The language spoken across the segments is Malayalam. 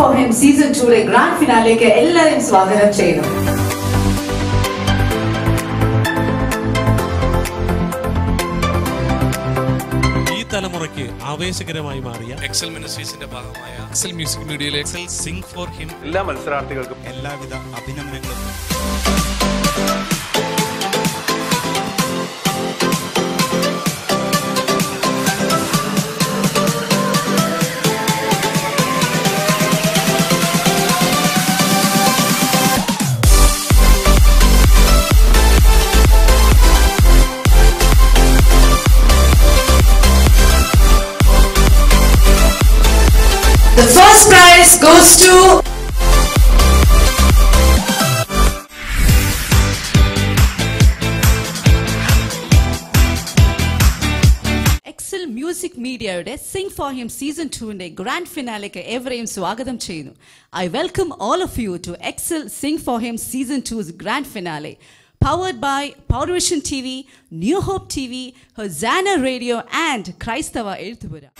for Him Season 2 ഗ്രാൻഡ് ഫിനാലേക്ക് എല്ലാവരെയും സ്വാഗതം ചെയ്യുന്നു. ഈ തലമുറയ്ക്ക് ആവേശകരമായി മാറിയ എക്സൽ മിനിസ്ട്രീസിന്റെ ഭാഗമായ എക്സൽ മ്യൂസിക് മീഡിയയിലെ എക്സൽ സിംഗ് ഫോർ ഹിം എല്ലാ മത്സരാർത്ഥികൾക്കും എല്ലാവിധ അഭിനന്ദനങ്ങളും. The first prize goes to Excel music മീഡിയയുടെ sing for him season 2 grand ഫിനാലേക്ക് എവരെയും സ്വാഗതം ചെയ്യുന്നു. I welcome all of you to Excel Sing for Him Season 2's grand finale, powered by Power Vision TV, New Hope TV, Hosanna Radio and Christava Elthupura.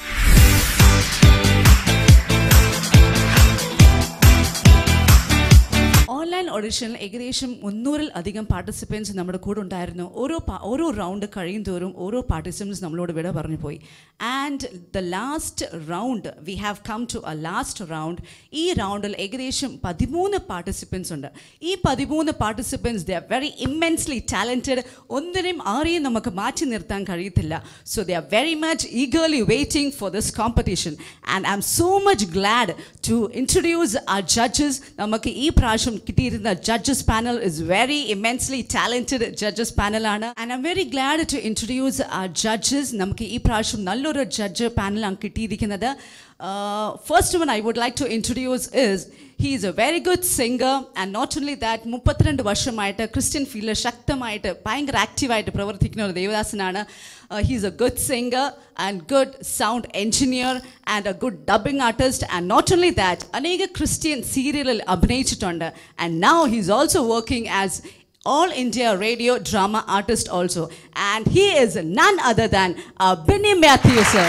Online ഓഡിഷനിൽ ഏകദേശം 300-ൽ അധികം പാർട്ടിസിപ്പൻസ് നമ്മുടെ കൂടെ ഉണ്ടായിരുന്നു. ഓരോ റൗണ്ട് കഴിയും തോറും ഓരോ പാർട്ടിസിപ്പൻസ് നമ്മളോട് വിട പറഞ്ഞു പോയി. And the last round we have come to a last round. ഈ റൗണ്ടിൽ ഏകദേശം 13 പാർട്ടിസിപ്പൻസ് ഉണ്ട്. ഈ 13 participants they are very immensely talented. ഒന്നിനെയും ആരെയും നമുക്ക് മാറ്റി നിർത്താൻ കഴിയത്തില്ല. So they are very much eagerly waiting for this competition. And I am so much glad to introduce our judges. നമുക്ക് ഈ പ്രാവശ്യം കിട്ടിയിരുന്ന judges panel is very immensely talented judges പാനലാണ്. And I am very glad to introduce our judges. നമുക്ക് ഈ പ്രാവശ്യം നല്ലൊരു ജഡ്ജ് പാനലാണ് കിട്ടിയിരിക്കുന്നത്. First one I would like to introduce is, he is a very good singer, and not only that 32 വർഷമായിട്ട് ക്രിസ്ത്യൻ ഫീൽഡിൽ ശക്തമായിട്ട് ഭയങ്കര ആക്റ്റീവായിട്ട് പ്രവർത്തിക്കുന്ന ഒരു ദേവദാസനാണ്. He is a good singer and good sound engineer and a good dubbing artist, and not only that അനേക ക്രിസ്ത്യൻ സീരിയലിൽ അഭിനയിച്ചിട്ടുണ്ട്. And now he is also working as All India radio drama artist also, and he is none other than Benny Matthew sir.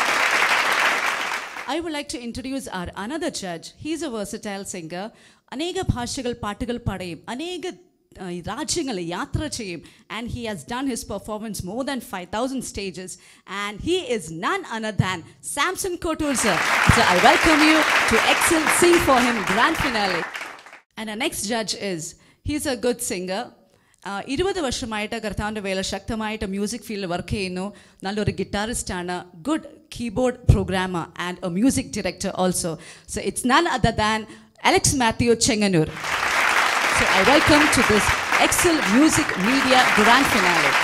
I would like to introduce our another judge. He is a versatile singer. അനേക ഭാഷകൾ പാട്ടുകൾ പാടുകയും അനേക രാജ്യങ്ങളിൽ യാത്ര ചെയ്യും. And he has done his performance more than 5,000 stages. And he is none other than Samson Kotur sir. So I welcome you to Excel Sing for Him grand finale. And our next judge is, he is a good singer. 20 വർഷമായിട്ട് കർത്താവിൻ്റെ വേല ശക്തമായിട്ട് മ്യൂസിക് ഫീൽഡിൽ വർക്ക് ചെയ്യുന്നു. നല്ലൊരു ഗിറ്റാറിസ്റ്റാണ്, good keyboard programmer and a music director also. So it's none other than Alex Mathew Chengannur. So I welcome to this Excel music media grand finale.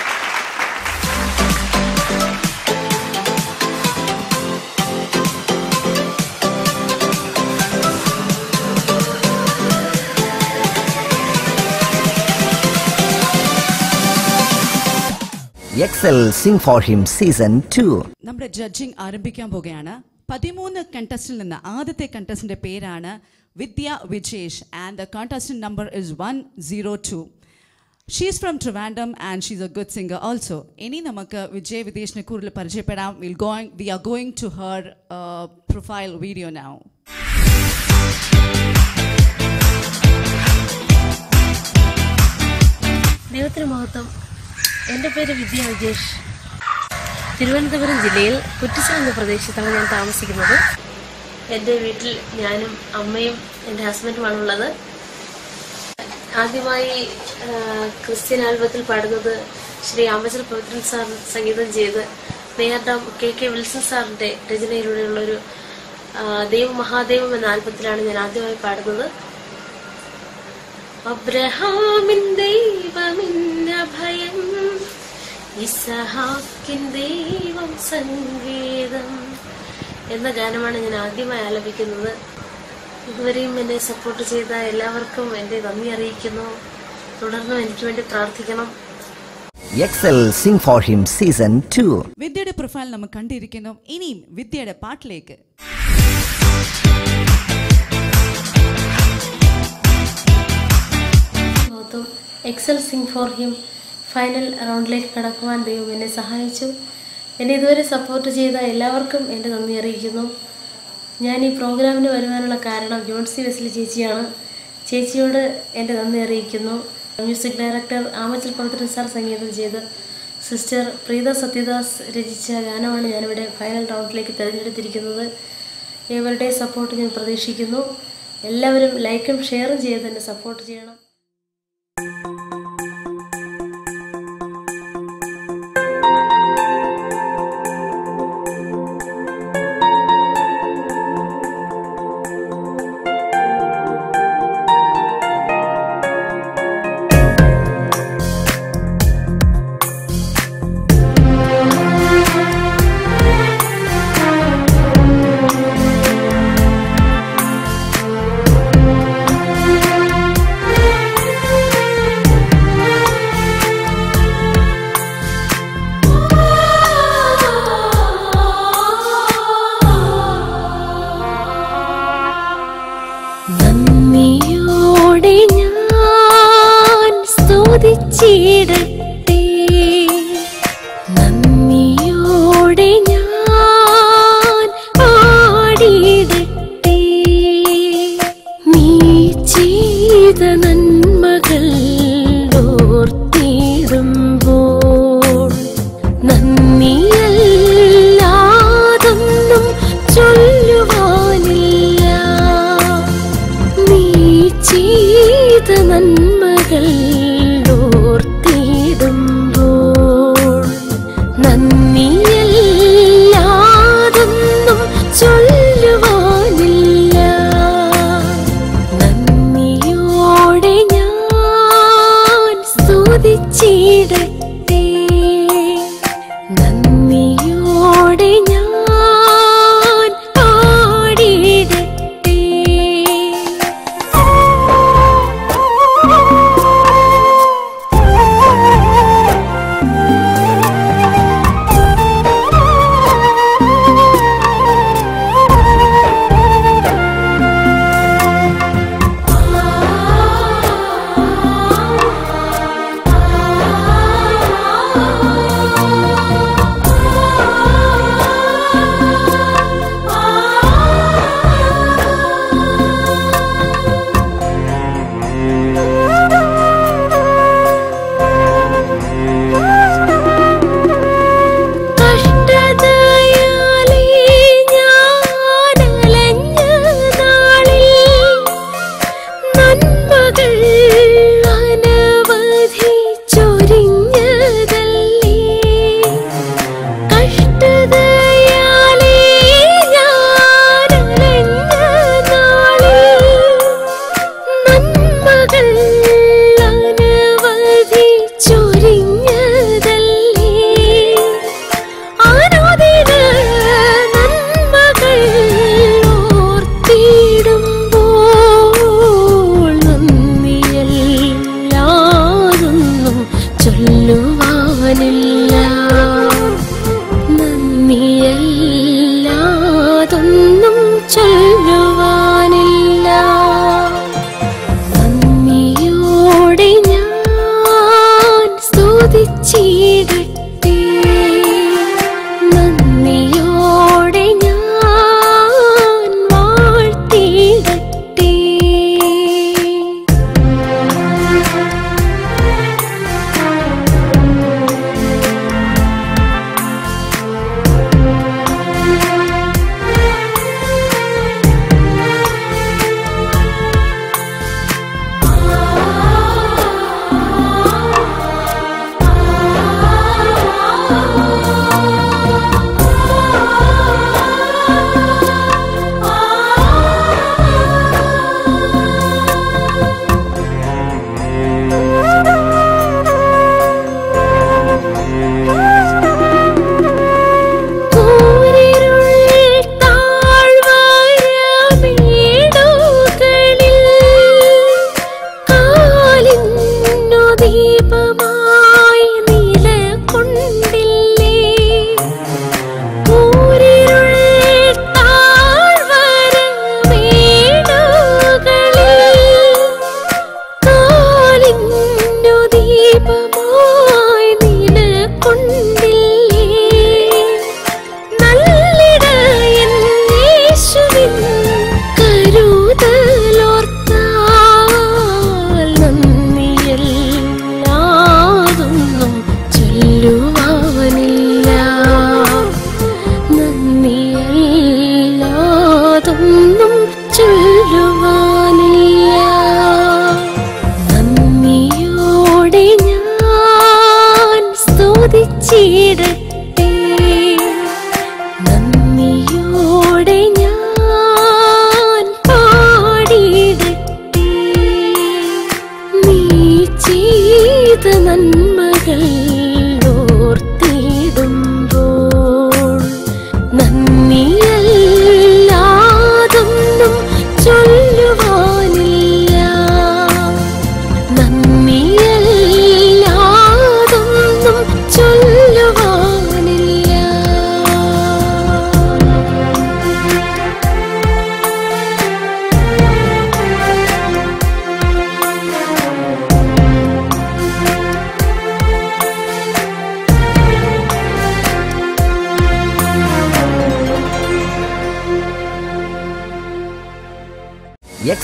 Excel Sing for Him Season 2. നമ്മുടെ ജഡ്ജിങ് ആരംഭിക്കാൻ പോകുകയാണ്. 13 കണ്ടസ്റ്റന്റിൽ നിന്ന് ആദ്യത്തെ കണ്ടസ്റ്റന്റിന്റെ പേരാണ് Vidya Vijesh, and the contestant number is 102. She is from Trivandrum and she is a good singer also. ഇനി നമുക്ക് വിജയ് വിദേശിനെ കൂടുതൽ പരിചയപ്പെടാം. We are going to her profile video now. ദൈവത്തിന് മഹത്വം. എൻ്റെ പേര് വിദ്യ വിജേഷ്. തിരുവനന്തപുരം ജില്ലയിൽ കുറ്റിച്ചൽ എന്ന പ്രദേശത്താണ് ഞാൻ താമസിക്കുന്നത്. എൻ്റെ വീട്ടിൽ ഞാനും അമ്മയും എൻ്റെ ഹസ്ബൻഡുമാണുള്ളത്. ആദ്യമായി ക്രിസ്ത്യൻ ആൽബത്തിൽ പാടുന്നത് ശ്രീ ആമച്ചൽ പവിത്രൻ സാർ സംഗീതം ചെയ്ത് നേർഡാം കെ വിൽസൺ സാറിൻ്റെ രചനയിലൂടെയുള്ളൊരു ദൈവം മഹാദൈവം എന്ന ആൽബത്തിലാണ് ഞാൻ ആദ്യമായി പാടുന്നത്. അബ്രഹാമിൻ ദൈവമിന്നഭയം, ഇസഹാക്കിൻ ദൈവം സംഗീതം എന്ന ഗാനമാണ് ഞാൻ ആദ്യമായി ആലപിക്കുന്നത്. ഇതുവരെയും എന്നെ സപ്പോർട്ട് ചെയ്ത എല്ലാവർക്കും എൻ്റെ നന്ദി അറിയിക്കുന്നു. തുടർന്നും എനിക്ക് വേണ്ടി പ്രാർത്ഥിക്കണം. Excel Sing for Him Season 2. വിദ്യയുടെ പ്രൊഫൈൽ നമ്മൾ കണ്ടിരിക്കുന്നു. ഇനിയും വിദ്യയുടെ പാട്ടിലേക്ക്. Excel sing for him final റൗണ്ടിലേക്ക് കടക്കുവാൻ ദൈവം എന്നെ സഹായിച്ചു. എന്നെ ഇതുവരെ സപ്പോർട്ട് ചെയ്ത എല്ലാവർക്കും എൻ്റെ നന്ദി അറിയിക്കുന്നു. ഞാൻ ഈ പ്രോഗ്രാമിന് വരുവാനുള്ള കാരണം ജോൺസി വെസ്ലി ചേച്ചിയാണ്. ചേച്ചിയോട് എൻ്റെ നന്ദി അറിയിക്കുന്നു. Music director Amachal Pavithran sir സംഗീതം ചെയ്ത് സിസ്റ്റർ പ്രീത സത്യദാസ് രചിച്ച ഗാനമാണ് ഞാനിവിടെ ഫൈനൽ റൗണ്ടിലേക്ക് തിരഞ്ഞെടുത്തിരിക്കുന്നത്. ഏവരുടെ സപ്പോർട്ട് ഞാൻ പ്രതീക്ഷിക്കുന്നു. എല്ലാവരും ലൈക്കും ഷെയറും ചെയ്ത് തന്നെ സപ്പോർട്ട് ചെയ്യണം. നന്ദിയോടെ ഞാൻ സ്തുതിച്ചിടട്ടെ, നന്ദിയോടെ ഞാൻ പാടിയിടട്ടെ. നീ ചെയ്ത നന്മകൾ ഓർത്തിടുമ്പോൾ നന്ദിയല്ലാതൊന്നും ചൊല്ലുവാനില്ല. ചെയ്ത നന്മകൾ ഓർത്തിടുമ്പോൾ നന്ദിയല്ലാതൊന്നും ചൊല്ലുവാനില്ല. നന്ദിയോടെ ഞാൻ സ്തുതിച്ചിടട്ടെ, നന്ദിയോടെ ഞാൻ പാടിയിടട്ടെ.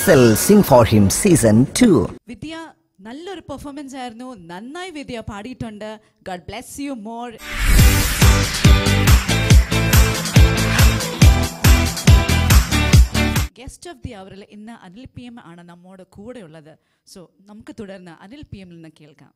Excel Sing for Him Season 2. വിദ്യ നല്ലൊരു പെർഫോമൻസ് ആയിരുന്നു. നന്നായി വിദ്യ പാടിയിട്ടുണ്ട്. God bless you more. Guest of the അവറിൽ ഇന്ന് അനിൽ PM ആണ് നമ്മോട് കൂടെ ഉള്ളത്. സോ നമുക്ക് തുടർന്ന് അനിൽ PM നിന്ന് കേൾക്കാം.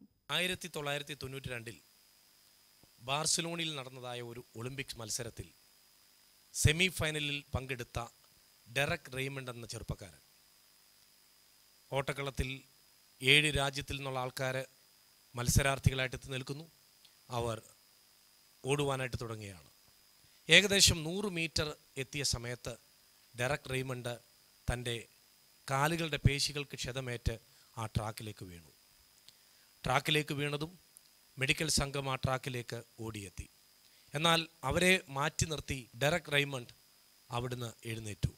1992 ബാർസലോണയിൽ നടന്നതായ ഒരു ഒളിമ്പിക്സ് മത്സരത്തിൽ സെമി ഫൈനലിൽ പങ്കെടുത്ത ഡെറക് റെയ്മണ്ട് എന്ന ചെറുപ്പക്കാരൻ ഓട്ടക്കളത്തിൽ 7 രാജ്യത്തിൽ നിന്നുള്ള ആൾക്കാർ മത്സരാർത്ഥികളായിട്ട് എത്തി നിൽക്കുന്നു. അവർ ഓടുവാനായിട്ട് തുടങ്ങുകയാണ്. ഏകദേശം 100 മീറ്റർ എത്തിയ സമയത്ത് ഡെറക് റെയ്മണ്ട് തൻ്റെ കാലുകളുടെ പേശികൾക്ക് ക്ഷതമേറ്റ് ആ ട്രാക്കിലേക്ക് വീണു. ട്രാക്കിലേക്ക് വീണതും മെഡിക്കൽ സംഘം ആ ട്രാക്കിലേക്ക് ഓടിയെത്തി. എന്നാൽ അവരെ മാറ്റി നിർത്തി ഡെറക് റെയ്മണ്ട് അവിടുന്ന് എഴുന്നേറ്റു.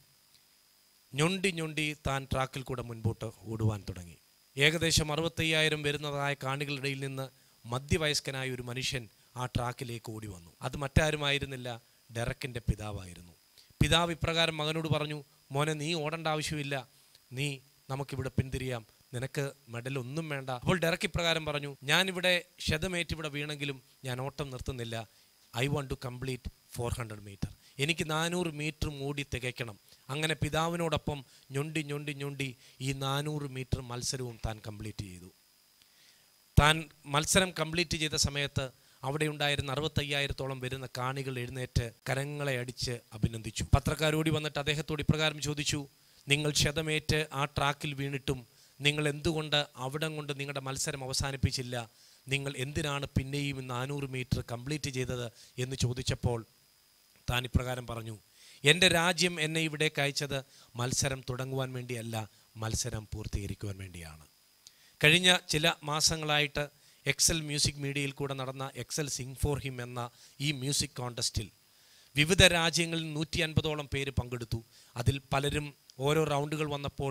ഞൊണ്ടി താൻ ട്രാക്കിൽ കൂടെ മുൻപോട്ട് ഓടുവാൻ തുടങ്ങി. ഏകദേശം 65,000 വരുന്നതായ കാണികളുടെ നിന്ന് മധ്യവയസ്കനായ ഒരു മനുഷ്യൻ ആ ട്രാക്കിലേക്ക് ഓടി വന്നു. അത് മറ്റാരുമായിരുന്നില്ല, ഡെറക്കിൻ്റെ പിതാവായിരുന്നു. പിതാവ് ഇപ്രകാരം മകനോട് പറഞ്ഞു, മോനെ നീ ഓടേണ്ട ആവശ്യമില്ല, നീ നമുക്കിവിടെ പിന്തിരിയാം, നിനക്ക് മെഡൽ ഒന്നും വേണ്ട. അപ്പോൾ ഡെറക് ഇപ്രകാരം പറഞ്ഞു, ഞാനിവിടെ ക്ഷതമേറ്റ് ഇവിടെ വീണെങ്കിലും ഞാൻ ഓട്ടം നിർത്തുന്നില്ല. I want to complete 400 metre. എനിക്ക് 400 മീറ്റർ ഓടി തികയ്ക്കണം. അങ്ങനെ പിതാവിനോടൊപ്പം ഞൊണ്ടി ഈ 400 മീറ്റർ മത്സരവും താൻ കംപ്ലീറ്റ് ചെയ്തു. താൻ മത്സരം കംപ്ലീറ്റ് ചെയ്ത സമയത്ത് അവിടെ ഉണ്ടായിരുന്ന 65,000-ഓളം വരുന്ന കാണികൾ എഴുന്നേറ്റ് കരങ്ങളെ അടിച്ച് അഭിനന്ദിച്ചു. പത്രക്കാരോടി വന്നിട്ട് അദ്ദേഹത്തോട് ഇപ്രകാരം ചോദിച്ചു, നിങ്ങൾ ക്ഷതമേറ്റ് ആ ട്രാക്കിൽ വീണിട്ടും നിങ്ങൾ എന്തുകൊണ്ട് അവിടം കൊണ്ട് നിങ്ങളുടെ മത്സരം അവസാനിപ്പിച്ചില്ല? നിങ്ങൾ എന്തിനാണ് പിന്നെയും 400 മീറ്റർ കംപ്ലീറ്റ് ചെയ്തത് എന്ന് ചോദിച്ചപ്പോൾ താൻ ഇപ്രകാരം പറഞ്ഞു, എൻ്റെ രാജ്യം എന്നെ ഇവിടേക്ക് അയച്ചത് മത്സരം തുടങ്ങുവാൻ വേണ്ടിയല്ല, മത്സരം പൂർത്തീകരിക്കുവാൻ വേണ്ടിയാണ്. കഴിഞ്ഞ ചില മാസങ്ങളായിട്ട് എക്സൽ മ്യൂസിക് മീഡിയയിൽ കൂടെ നടന്ന എക്സൽ സിംഗ് ഫോർ ഹിം എന്ന ഈ മ്യൂസിക് കോൺടെസ്റ്റിൽ വിവിധ രാജ്യങ്ങളിൽ 150ഓളം പേര് പങ്കെടുത്തു. അതിൽ പലരും ഓരോ റൗണ്ടുകൾ വന്നപ്പോൾ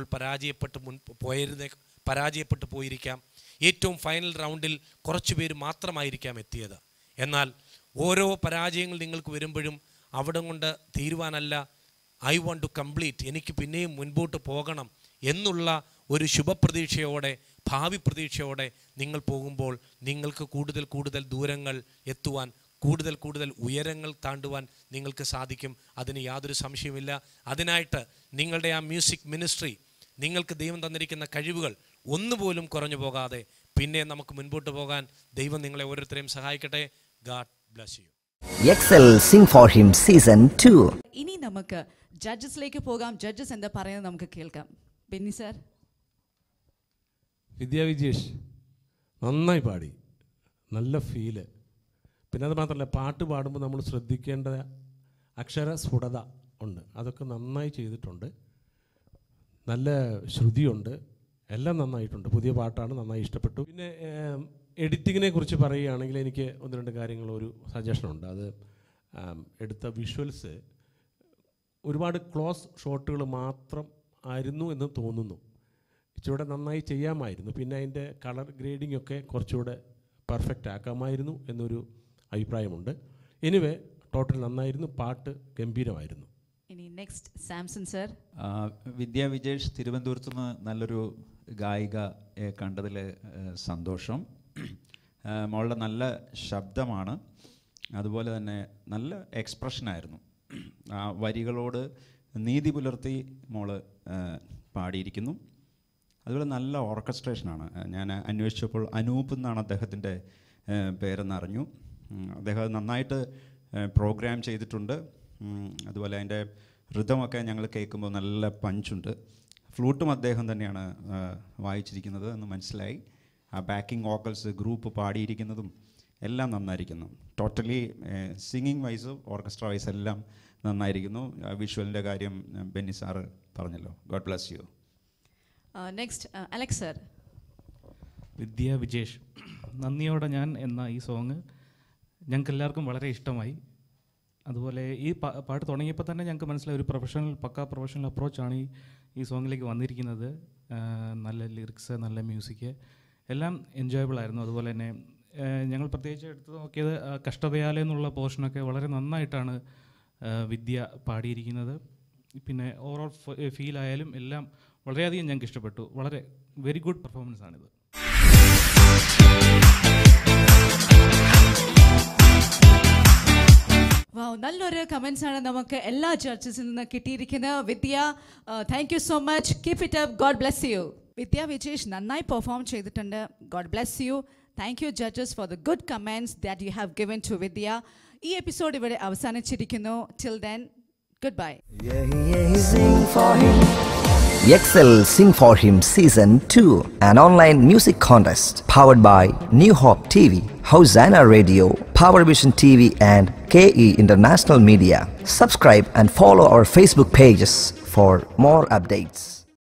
പരാജയപ്പെട്ടു പോയിരിക്കാം. ഏറ്റവും ഫൈനൽ റൗണ്ടിൽ കുറച്ച് പേര് മാത്രമായിരിക്കാം എത്തിയത്. എന്നാൽ ഓരോ പരാജയങ്ങൾ നിങ്ങൾക്ക് വരുമ്പോഴും അവിടെ കൊണ്ട് തീരുവാനല്ല, ഐ വാണ്ട് ടു കംപ്ലീറ്റ്, എനിക്ക് പിന്നെയും മുൻപോട്ട് പോകണം എന്നുള്ള ഒരു ശുഭപ്രതീക്ഷയോടെ, ഭാവി പ്രതീക്ഷയോടെ നിങ്ങൾ പോകുമ്പോൾ നിങ്ങൾക്ക് കൂടുതൽ ദൂരങ്ങൾ എത്തുവാൻ, കൂടുതൽ ഉയരങ്ങൾ താണ്ടുവാൻ നിങ്ങൾക്ക് സാധിക്കും. അതിന് യാതൊരു സംശയമില്ല. അതിനായിട്ട് നിങ്ങളുടെ ആ മ്യൂസിക് മിനിസ്ട്രി, നിങ്ങൾക്ക് ദൈവം തന്നിരിക്കുന്ന കഴിവുകൾ ഒന്നുപോലും കുറഞ്ഞു പോകാതെ പിന്നെ നമുക്ക് മുൻപോട്ട് പോകാൻ ദൈവം നിങ്ങളെ ഓരോരുത്തരെയും സഹായിക്കട്ടെ. God bless you. Excel Sing for Him Season 2. ഇനി നമുക്ക് ജഡ്ജസിലേക്ക് പോകാം. ജഡ്ജസ് എന്താ പറയുന്നത് നമുക്ക് കേൾക്കാം. ബെന്നി സാർ. വിദ്യാ വിജേഷ് നന്നായി പാടി, നല്ല ഫീല്. പിന്നെ അത് മാത്രമല്ല, പാട്ട് പാടുമ്പോൾ നമ്മൾ ശ്രദ്ധിക്കേണ്ട അക്ഷര സ്ഫുടത ഉണ്ട്, അതൊക്കെ നന്നായി ചെയ്തിട്ടുണ്ട്. നല്ല ശ്രുതിയുണ്ട്, എല്ലാം നന്നായിട്ടുണ്ട്. പുതിയ പാട്ടാണ്, നന്നായി ഇഷ്ടപ്പെട്ടു. പിന്നെ എഡിറ്റിങ്ങിനെ കുറിച്ച് പറയുകയാണെങ്കിൽ എനിക്ക് 1-2 കാര്യങ്ങൾ, ഒരു സജഷനുണ്ട്. അത് എടുത്ത വിഷ്വൽസ് ഒരുപാട് ക്ലോസ് ഷോട്ടുകൾ മാത്രം ആയിരുന്നു എന്ന് തോന്നുന്നു. ഇച്ചിരൂടെ നന്നായി ചെയ്യാമായിരുന്നു. പിന്നെ അതിൻ്റെ കളർ ഗ്രേഡിംഗ് ഒക്കെ കുറച്ചുകൂടെ പെർഫെക്റ്റ് ആക്കാമായിരുന്നു എന്നൊരു അഭിപ്രായമുണ്ട്. എനിവേ ടോട്ടൽ നന്നായിരുന്നു, പാട്ട് ഗംഭീരമായിരുന്നു. ഇനി next Samson sir. Vidya Vijesh തിരുവനന്തപുരത്ത് നിന്ന് നല്ലൊരു ഗായികയെ കണ്ടതിൽ സന്തോഷം. മോളുടെ നല്ല ശബ്ദമാണ്, അതുപോലെ തന്നെ നല്ല എക്സ്പ്രഷനായിരുന്നു. ആ വരികളോട് നീതി പുലർത്തി മോള് പാടിയിരിക്കുന്നു. അതുപോലെ നല്ല ഓർക്കസ്ട്രേഷനാണ്. ഞാൻ അന്വേഷിച്ചപ്പോൾ അനൂപ് എന്നാണ് അദ്ദേഹത്തിൻ്റെ പേരെന്നറിഞ്ഞു. അദ്ദേഹം നന്നായിട്ട് പ്രോഗ്രാം ചെയ്തിട്ടുണ്ട്. അതുപോലെ അതിൻ്റെ ഋതമൊക്കെ ഞങ്ങൾ കേൾക്കുമ്പോൾ നല്ല പഞ്ചുണ്ട്. ഫ്ലൂട്ടും അദ്ദേഹം തന്നെയാണ് വായിച്ചിരിക്കുന്നത് എന്ന് മനസ്സിലായി. ആ ബാക്കിംഗ് വോക്കൽസ് ഗ്രൂപ്പ് പാടിയിരിക്കുന്നതും എല്ലാം നന്നായിരിക്കുന്നു. Totally singing wise, orchestra wise എല്ലാം നന്നായിരിക്കുന്നു. വിഷ്വലിൻ്റെ കാര്യം ബെന്നി സാറ് പറഞ്ഞല്ലോ. God bless you. Next Alex sir. Vidya Vijesh, നന്ദിയോടെ ഞാൻ എന്ന ഈ സോങ് ഞങ്ങൾക്ക് എല്ലാവർക്കും വളരെ ഇഷ്ടമായി. അതുപോലെ ഈ പാട്ട് തുടങ്ങിയപ്പോൾ തന്നെ ഞങ്ങൾക്ക് മനസ്സിലായി ഒരു പക്കാ പ്രൊഫഷണൽ അപ്രോച്ചാണ് ഈ സോങ്ങിലേക്ക് വന്നിരിക്കുന്നത്. നല്ല ലിറിക്സ്, നല്ല മ്യൂസിക്, എല്ലാം എൻജോയബിൾ ആയിരുന്നു. അതുപോലെ തന്നെ ഞങ്ങൾ പ്രത്യേകിച്ച് എടുത്ത് നോക്കിയത് കഷ്ടതയാലെ എന്നുള്ള പോർഷനൊക്കെ വളരെ നന്നായിട്ടാണ് വിദ്യ പാടിയിരിക്കുന്നത്. പിന്നെ ഓവറോൾ ഫീലായാലും എല്ലാം വളരെയധികം ഞങ്ങൾക്ക് ഇഷ്ടപ്പെട്ടു. വളരെ വെരി ഗുഡ് പെർഫോമൻസ് ആണിത്. നല്ലൊരു കമൻസ് ആണ് നമുക്ക് എല്ലാ ജഡ്ജസിൽ നിന്ന് കിട്ടിയിരിക്കുന്നത്. Vidya, thank you so much, keep it up, God bless you. Vidya Vijesh നന്നായി പെർഫോം ചെയ്തിട്ടുണ്ട്. God bless you. Thank you judges for the good comments that you have given to Vidya. ഈ എപ്പിസോഡ് ഇവിടെ അവസാനിച്ചിരിക്കുന്നു. Till then, goodbye. Excel Sing for Him Season 2, an online music contest powered by New Hope TV, Hosanna Radio, Power Vision TV and KE International Media. Subscribe and follow our Facebook pages for more updates.